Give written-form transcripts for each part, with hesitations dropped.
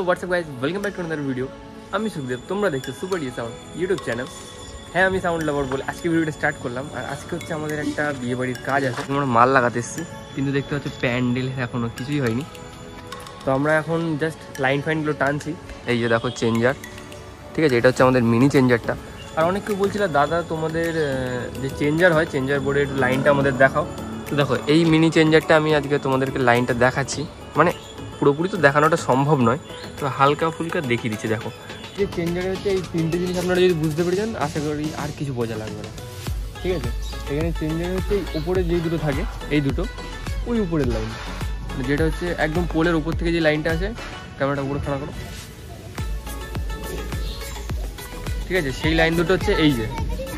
WhatsApp guys, welcome back to another video. আমি সুখদেব, তোমরা দেখছো super D sound YouTube channel. হ্যাঁ, আমি সাউন্ড লাভার বলে আজকে ভিডিওটা স্টার্ট করলাম। আর আজকে হচ্ছে আমাদের একটা বিয়ে বাড়ির কাজ আছে, আমরা মাল লাগাতে এসেছি, কিন্তু দেখতে হচ্ছে প্যান্ডেল এখনও কিছুই হয়নি। তো আমরা এখন জাস্ট লাইন ফাইনগুলো টানছি। এই যে দেখো চেঞ্জার, ঠিক আছে, এটা হচ্ছে আমাদের মিনি চেঞ্জারটা। আর অনেক কেউ বলছিল দাদা তোমাদের যে চেঞ্জার হয়, চেঞ্জার বোর্ডে একটু লাইনটা আমাদের দেখাও। তো দেখো এই মিনি চেঞ্জারটা আমি আজকে তোমাদেরকে লাইনটা দেখাচ্ছি, মানে পুরোপুরি তো দেখানোটা সম্ভব নয়, তো হালকা ফুলকা দেখিয়ে দিচ্ছি। দেখো যে চেঞ্জারে হচ্ছে এই তিনটে জিনিস আপনারা যদি বুঝতে পেরে যান, আশা করি আর কিছু বোঝা লাগবে না, ঠিক আছে। এখানে চেঞ্জারে হচ্ছে এই উপরে যেই দুটো থাকে, এই দুটো ওই উপরের লাইন, যেটা হচ্ছে একদম পোলের উপর থেকে যে লাইনটা আছে, ক্যামেরাটা উপরে খাড়া করো, ঠিক আছে, সেই লাইন দুটো হচ্ছে এই যে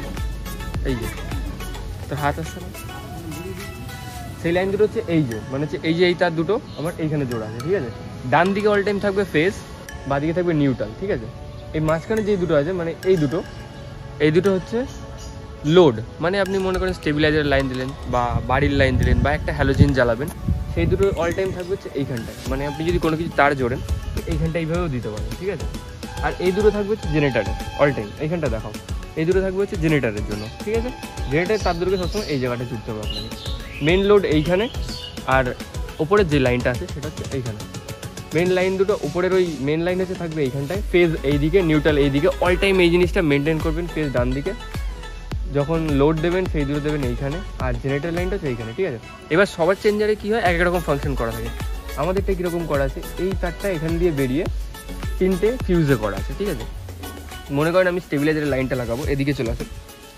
তোর হাত আসছে না, সেই লাইন দুটো হচ্ছে এই যে, মানে হচ্ছে এই যে এই তার দুটো আমার এইখানে জোড়া আছে, ঠিক আছে। ডান দিকে অল টাইম থাকবে ফেস, বাঁ দিকে থাকবে নিউট্রাল, ঠিক আছে। এই মাঝখানে যেই দুটো আছে, মানে এই দুটো হচ্ছে লোড, মানে আপনি মনে করেন স্টেবিলাইজার লাইন দিলেন বা বাড়ির লাইন দিলেন বা একটা হ্যালোজেন জ্বালাবেন, সেই দুটো অল টাইম থাকবে হচ্ছে এইখানটায়। মানে আপনি যদি কোনো কিছু তার জোড়েন এইখানটা এইভাবেও দিতে পারেন, ঠিক আছে। আর এই দুটো থাকবে হচ্ছে জেনারেটারে অল টাইম, এইখানটা দেখাও, এই দুটো থাকবে হচ্ছে জেনারেটারের জন্য, ঠিক আছে। জেনারেটারের তার দুটোকে সবসময় এই জায়গাটা জুড়তে হবে আপনাকে। মেন লোড এইখানে, আর ওপরের যে লাইনটা আছে সেটা হচ্ছে এইখানে। মেন লাইন দুটো উপরের ওই মেন লাইন হচ্ছে থাকবে এইখানটায়, ফেজ এইদিকে, নিউট্রাল এইদিকে, অল টাইম এই জিনিসটা মেনটেন করবেন। ফেজ ডান দিকে, যখন লোড দেবেন সেই দুটো দেবেন এইখানে, আর জেনারেটার লাইনটা হচ্ছে এইখানে, ঠিক আছে। এবার সবার চেঞ্জারে কী হয়, এক এক রকম ফাংশন করা থাকে। আমাদেরটা কীরকম করা আছে, এই তারটা এখান দিয়ে বেরিয়ে তিনটে ফিউজে করা আছে, ঠিক আছে। মনে করেন আমি স্টেবিলাইজারের লাইনটা লাগাবো, এদিকে চলে আসে,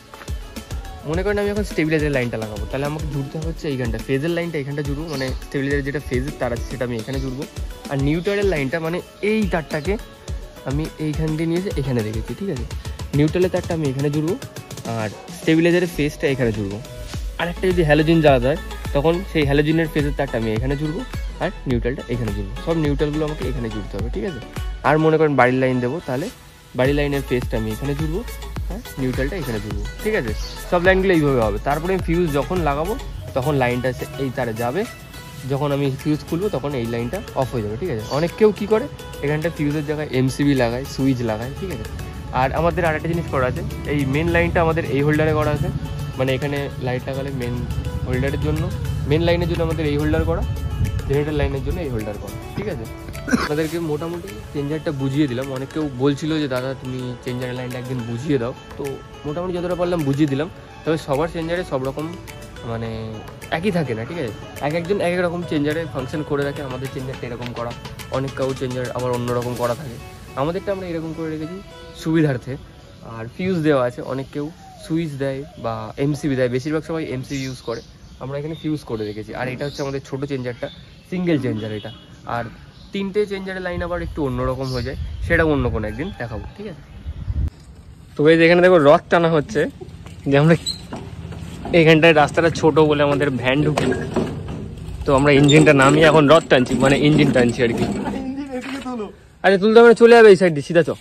মনে করেন আমি এখন স্টেবিলাইজারের লাইনটা লাগাবো, তাহলে আমাকে জুড়তে হচ্ছে এইখানটা, ফেজের লাইনটা এখানটা জুড়বো, মানে স্টেবিলাইজারের যেটা ফেজের তার আছে সেটা আমি এখানে জুড়বো। আর নিউট্রালের লাইনটা, মানে এই তারটাকে আমি এইখান দিয়ে নিয়ে এসে এখানে রেখেছি, ঠিক আছে। নিউট্রালের তারটা আমি এখানে জুড়বো, আর স্টেবিলাইজারের ফেজটা এখানে জুড়বো। আর একটা যদি হ্যালোজিন জ্বালাতে হয়, তখন সেই হ্যালোজিনের ফেজের তারটা আমি এখানে জুড়বো, আর নিউট্রালটা এখানে জুড়বো। সব নিউট্রালগুলো আমাকে এখানে জুড়তে হবে, ঠিক আছে। আর মনে করেন বাড়ির লাইন দেবো, তাহলে বাড়ির লাইনের ফেজটা আমি এখানে জুড়বো, হ্যাঁ, নিউট্রালটা এখানে জুড়বো, ঠিক আছে। সব লাইনগুলো এইভাবে হবে। তারপরে আমি ফিউজ যখন লাগাবো তখন লাইনটা এই তারে যাবে, যখন আমি ফিউজ খুলবো তখন এই লাইনটা অফ হয়ে যাবে, ঠিক আছে। অনেক কেউ কী করে, এখানটা ফিউজের জায়গায় এমসিবি লাগায়, সুইচ লাগায়, ঠিক আছে। আর আমাদের আরেকটা জিনিস করা আছে, এই মেন লাইনটা আমাদের এই হোল্ডারে করা আছে, মানে এখানে লাইট লাগালে মেন হোল্ডারের জন্য, মেন লাইনের জন্য আমাদের এই হোল্ডার করা, জেনারেটর লাইনের জন্য এই হোল্ডার করা, ঠিক আছে। আপনাদেরকে মোটামুটি চেঞ্জারটা বুঝিয়ে দিলাম। অনেক কেউ বলছিল যে দাদা তুমি চেঞ্জারের লাইনটা একদিন বুঝিয়ে দাও, তো মোটামুটি যতটা পারলাম বুঝিয়ে দিলাম। তবে সবার চেঞ্জারে সব রকম মানে একই থাকে না, ঠিক আছে। একজন এক এক রকম চেঞ্জারে ফাংশন করে রাখে। আমাদের চেঞ্জারটা এরকম করা, অনেক কাউ চেঞ্জার আবার অন্যরকম করা থাকে। আমাদেরটা আমরা এরকম করে রেখেছি সুবিধার্থে। আর ফিউজ দেওয়া আছে, অনেক কেউ সুইচ দেয় বা এমসিবি দেয়, বেশিরভাগ সবাই এমসিবি ইউজ করে, আমরা এখানে ফিউজ করে রেখেছি। আর এটা হচ্ছে আমাদের ছোটো চেঞ্জারটা, সিঙ্গেল চেঞ্জার এটা। আর তিনটে চেঞ্জারের লাইন আবার একটু অন্যরকম হয়ে যায়, সেটা অন্য কোনো একদিন দেখাবো, ঠিক আছে। তো এই যে এখানে দেখো রথ টানা হচ্ছে, যে আমরা এখানটায় রাস্তাটা ছোট বলে আমাদের ভ্যান ঢুকি, তো আমরা ইঞ্জিনটা নামিয়ে এখন রথ টানছি, মানে ইঞ্জিন টানছি আর কি। আচ্ছা তুলতে আমরা চলে যাবে এই সাইড দিয়ে, সিধা চ।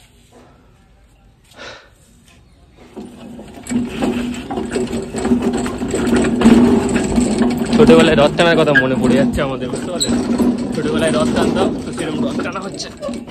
ছোটবেলায় রথ টানার কথা মনে পড়ে যাচ্ছে আমাদের, বুঝতে পারলেন। ছোটবেলায় রথ টানতাম, তো সেরকম রথ টানা হচ্ছে।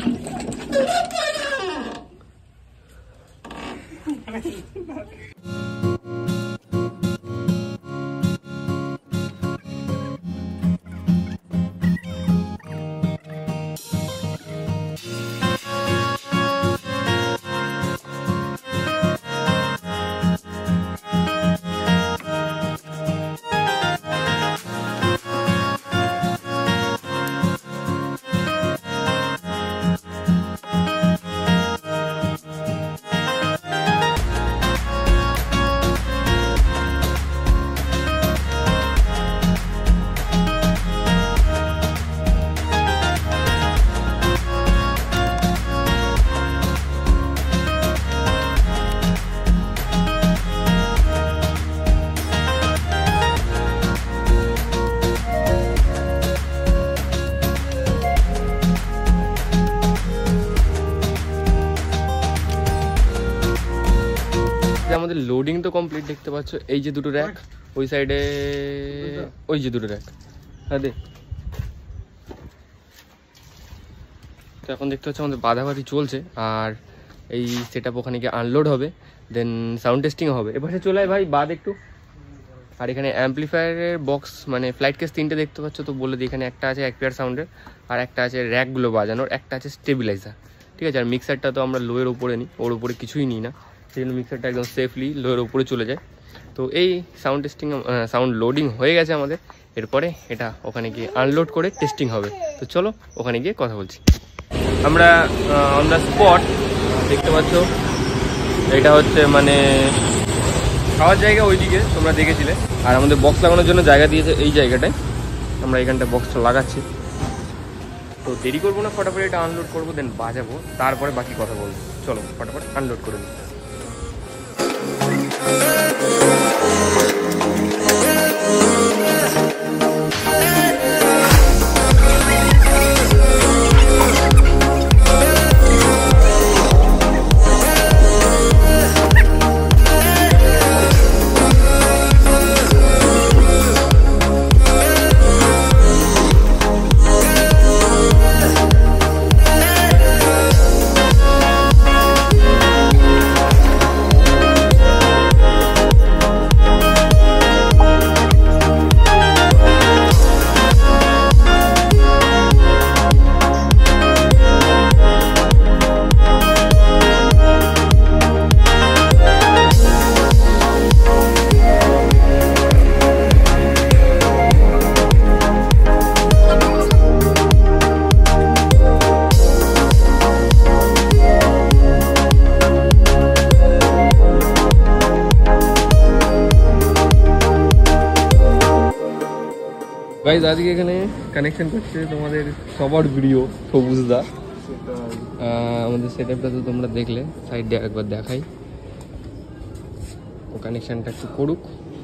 আমাদের লোডিং তো কমপ্লিট, দেখতে পাচ্ছ এই যে দুটো র্যাক, ওই সাইডে ওই যে দুটো র্যাক, হ্যাঁ দে। তো এখন দেখতে হচ্ছে আমাদের বাধাবাধি চলছে, আর এই সেট আপ ওখানে গিয়ে আনলোড হবে, দেন সাউন্ড টেস্টিংও হবে। এপাশে চলে আয় ভাই বাদ একটু। আর এখানে অ্যাম্পলিফায়ারের বক্স মানে ফ্লাইট কেস 3টে দেখতে পাচ্ছ, তো বলে দিই এখানে একটা আছে অ্যাকপিয়ার সাউন্ডের, আর একটা আছে র্যাকগুলো বাজানোর, একটা আছে স্টেবিলাইজার, ঠিক আছে। আর মিক্সারটা তো আমরা লোয়ের উপরে নিই, ওর উপরে কিছুই নিই না, সেই জন্য মিক্সারটা একদম সেফলি লোয়ের উপরে চলে যায়। তো এই সাউন্ড টেস্টিং সাউন্ড লোডিং হয়ে গেছে আমাদের, এরপরে এটা ওখানে গিয়ে আনলোড করে টেস্টিং হবে। তো চলো ওখানে গিয়ে কথা বলছি। আমরা অন দ্য স্পট দেখতে পাচ্ছ, এটা হচ্ছে মানে খাওয়ার জায়গা ওইদিকে তোমরা দেখেছিলে, আর আমাদের বক্স লাগানোর জন্য জায়গা দিয়েছে এই জায়গাটায়, আমরা এখানটা বক্সটা লাগাচ্ছি। তো দেরি করবো না, ফটাফট এটা আনলোড করবো, দেন বাজাবো, তারপরে বাকি কথা বলবো। চলো ফটাফট আনলোড করে দিই। গাইজ আজকে এখানে কানেকশন করছে তোমাদের সবার ভিডিও সবুজদা। আমাদের সেট আপটা তো তোমরা দেখলে, সাইড দিয়ে একবার দেখাই, ও কানেকশনটা একটু করুক।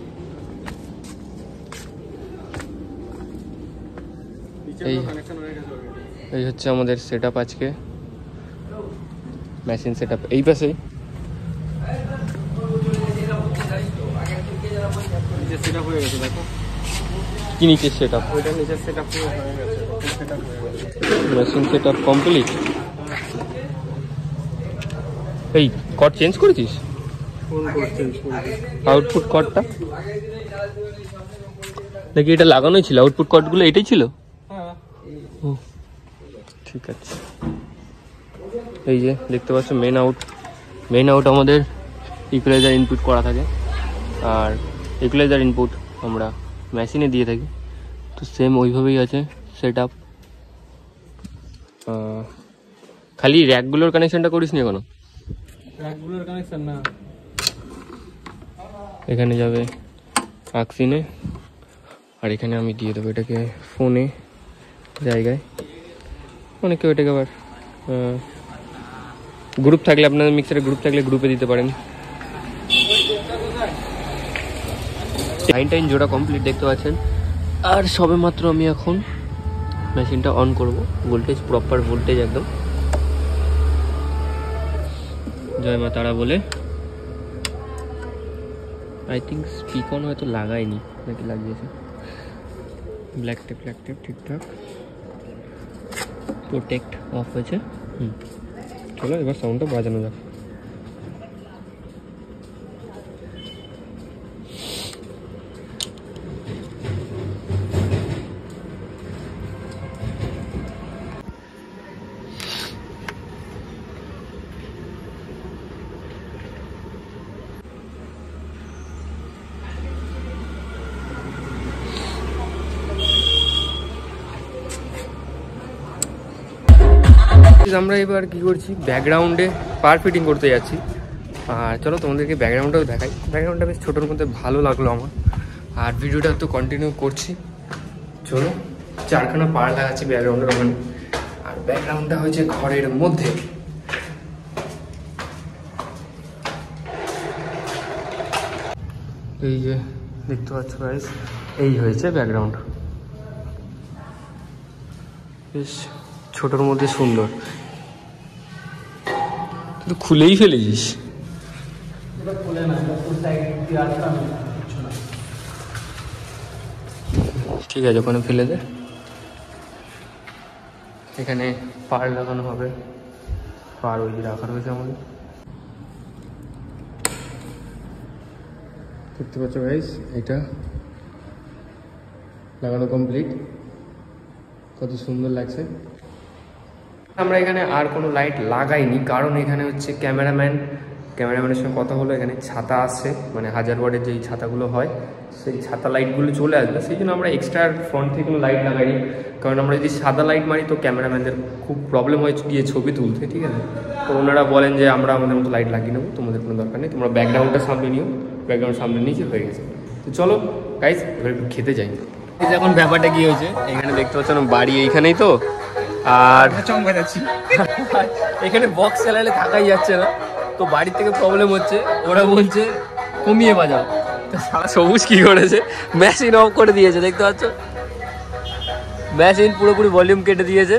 এই হচ্ছে আমাদের সেট আপ আজকে, মেশিন সেট আপ এই পাশেই। কি নিচের সেট আপ? ওইটা নিচের সেট আপ হয়ে গেছে, মেশিন সেট আপ কমপ্লিট। এই কর্ড চেঞ্জ করেছিস? আউটপুট কর্ডটা নাকি এটা লাগানোই ছিল? আউটপুট কর্ডগুলো এটাই ছিল? ও ঠিক আছে। এই যে দেখতে পাচ্ছ মেন আউট আমাদের ইকুয়ালাইজার ইনপুট করা থাকে, আর ইকুয়ালাইজার ইনপুট আমরা মেশিনে দিয়ে থাকি। তো সেম ওইভাবেই আছে সেট আপ। খালি র্যাকগুলোর কানেকশনটা করিস নি এখনো? র্যাকগুলোর কানেকশন না, এখানে যাবে আকসিনে, আর এখানে আমি দিয়ে দেবো এটাকে ফোনে জায়গায়। অনেকে ওইটাকে আবার গ্রুপ থাকলে, আপনাদের মিক্সারে গ্রুপ থাকলে গ্রুপে দিতে পারেন। লাইন জোড়া কমপ্লিট দেখতে পাচ্ছেন, আর সবে মাত্র আমি এখন মেশিনটা অন করব। ভোল্টেজ প্রপার ভোল্টেজ একদম, জয় মা তারা বলে। আই থিঙ্ক স্পিক অন হয়তো লাগাইনি, নাকি লাগিয়েছে। ব্ল্যাক টেপ ঠিকঠাক, প্রোটেক্ট অফ হয়েছে। চলো এবার সাউন্ডটা বাজানো যাক। আমরা এবার কি করছি, ব্যাকগ্রাউন্ডে পার ফিটিং করতে যাচ্ছি। আর চলো তোমাদেরকে ব্যাকগ্রাউন্ডটাও দেখাই। ব্যাকগ্রাউন্ডটা বেশ ছোটোর মধ্যে ভালো লাগলো আমার, আর ভিডিওটা তো কন্টিনিউ করছি। চলো 4খানা পার লাগাচ্ছি ব্যাকগ্রাউন্ডের ওখানে, আর ব্যাকগ্রাউন্ডটা হয়েছে ঘরের মধ্যে। এই যে দেখতে পাচ্ছ গাইস, এই হয়েছে ব্যাকগ্রাউন্ড, বেশ ছোটোর মধ্যে সুন্দর। কিন্তু খুলেই ফেলেছিস। ঠিক আছে, ওখানে ফেলে দে। এখানে পার লাগানো হবে, পার ওই রাখা রয়েছে আমাদের। দেখতে পাচ্ছ গাইস, এটা লাগানো কমপ্লিট, কত সুন্দর লাগছে। আমরা এখানে আর কোনো লাইট লাগাইনি, কারণ এখানে হচ্ছে ক্যামেরাম্যানের সঙ্গে কথা হলো, এখানে ছাতা আসছে, মানে 1000 ওয়াটের যেই ছাতাগুলো হয় সেই ছাতা লাইটগুলো চলে আসবে, সেই জন্য আমরা এক্সট্রা ফ্রন্ট থেকে কোনো লাইট লাগাইনি। কারণ আমরা যদি সাদা লাইট মারি তো ক্যামেরাম্যানদের খুব প্রবলেম হয়ে গিয়ে ছবি তুলতে, ঠিক আছে। তো ওনারা বলেন যে আমরা আমাদের মতো লাইট লাগিয়ে নেবো, তোমাদের কোনো দরকার নেই, তোমরা ব্যাকগ্রাউন্ডটা সামনে নিও, ব্যাকগ্রাউন্ড সামনে নিচে হয়ে গেছে। তো চলো গাইস এবার একটু খেতে যাই। এই যে এখন ব্যাপারটা কি হয়েছে, এখানে দেখতে পাচ্ছ না বাড়ি এইখানেই তো, আর এখানে বক্স চালালে থাকাই যাচ্ছে না, তো বাড়ির থেকে প্রবলেম হচ্ছে, ওরা বলছে কমিয়ে বাজাও। তো সারা সবুজ কি করেছে, মেশিন অফ করে দিয়েছে, দেখতে পাচ্ছ মেশিন পুরোপুরি ভলিউম কেটে দিয়েছে।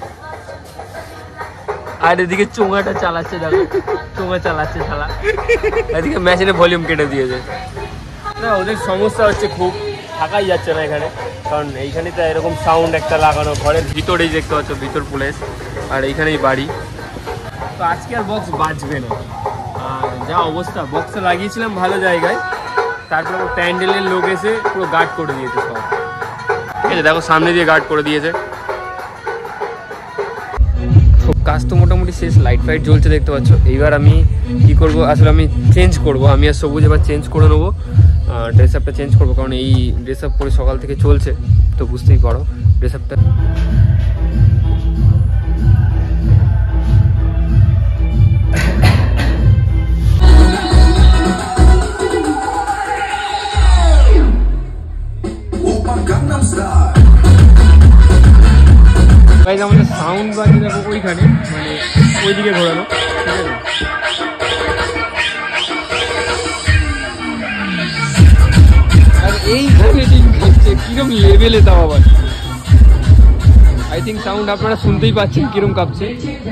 আর এদিকে চোঙাটা চালাচ্ছে, দেখো চোঙা চালাচ্ছে শালা, এদিকে মেশিনে ভলিউম কেটে দিয়েছে। না ওদের সমস্যা হচ্ছে খুব, থাকাই যাচ্ছে না এখানে, কারণ এইখানে তো এরকম সাউন্ড একটা লাগানো, ঘরের ভিতরেই দেখতে পাচ্ছ, ভিতর প্লেস, আর এইখানেই বাড়ি। তো আজকে আর বক্স বাজবে না, আর যা অবস্থা, বক্সটা লাগিয়েছিলাম ভালো জায়গায়, তারপরে প্যান্ডেলের লোক এসে পুরো গার্ড করে দিয়েছে সব, ঠিক আছে, দেখো সামনে দিয়ে গার্ড করে দিয়েছে। কাজ তো মোটামুটি শেষ, লাইট ফাইট জ্বলছে দেখতে পাচ্ছ। এইবার আমি কি করব, আসলে আমি চেঞ্জ করব, আমি আর সবুজ এবার চেঞ্জ করে নেবো, ড্রেস আপটা চেঞ্জ করবো, কারণ এই ড্রেস আপ পরে সকাল থেকে চলছে, তো বুঝতেই পারো ড্রেস আপটা। আমাদের সাউন্ড বাজে দেখো ওইখানে, মানে ওইদিকে ঘোরানো, ঠিক আছে। আর এইখানে টিম খাচ্ছে কিরম লেভেলে, তাও আবার আই থিঙ্ক সাউন্ড আপনারা শুনতেই পাচ্ছেন কিরম কাঁপছে।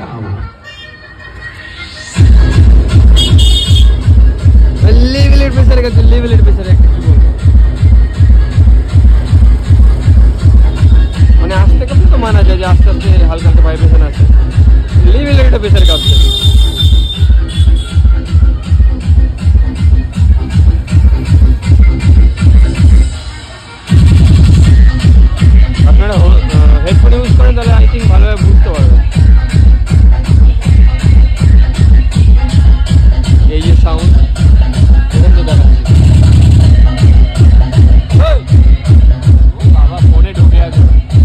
লেভেলের প্রেসারে কাছে, লেভেলের প্রেসারে একটা কি বলবো, মানে আস্তে কাছে তো মানা যায় যে আস্তে আস্তে হালকা হালকা ভাইব্রেশন আছে, লেভেলের একটা প্রেসার কাঁপছে। আপনারা হেডফোন ইউজ করেন তাহলে আই থিঙ্ক ভালোভাবে বুঝতে পারবেন। এই যে সাউন্ড এখান তো দেখাচ্ছি, বাবা ফোনে ঢুকে আছে।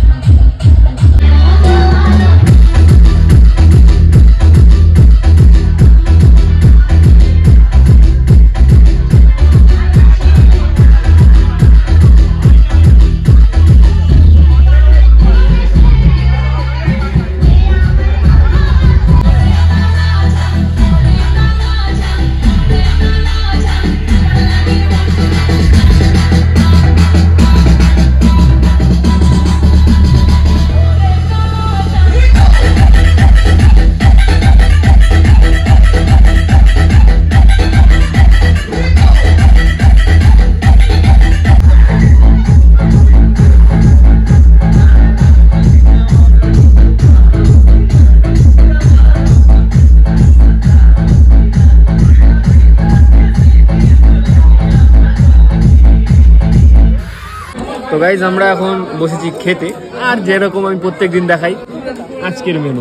তো গাইজ আমরা এখন বসেছি খেতে, আর যেরকম আমি প্রত্যেকদিন দেখাই আজকের মেনু,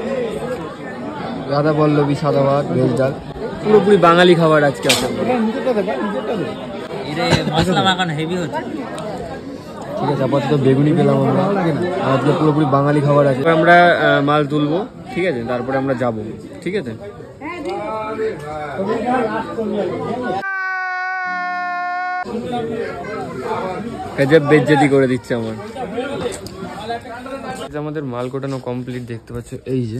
রাধা পল্লবী, সাদা ভাত, ভেজ ডাল, পুরোপুরি বাঙালি খাবার আজকে আছে। ঠিক আছে, আপাতত বেগুনি পেলাম আমরা, আজকে পুরোপুরি বাঙালি খাবার আছে। আমরা মাল তুলবো, ঠিক আছে, তারপরে আমরা যাব, ঠিক আছে। বেজ্জতি করে দিচ্ছে আমার। আমাদের মাল কোটানো কমপ্লিট, দেখতে পাচ্ছ এই যে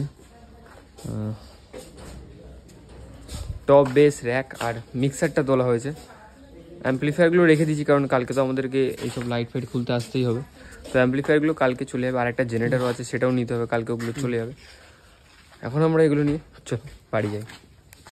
টপ, বেস, র্যাক আর মিক্সারটা তোলা হয়েছে। অ্যাম্পলিফায়ারগুলো রেখে দিয়েছি, কারণ কালকে তো আমাদেরকে এইসব লাইট ফাইট খুলতে আসতেই হবে, তো অ্যাম্পলিফায়ারগুলো কালকে চলে যাবে। আর একটা জেনারেটরও আছে, সেটাও নিতে হবে, কালকে ওগুলো চলে যাবে। এখন আমরা এগুলো নিয়ে চল বাড়ি যাই।